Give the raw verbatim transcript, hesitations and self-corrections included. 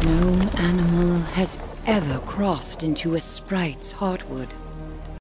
No animal has ever crossed into a sprite's heartwood.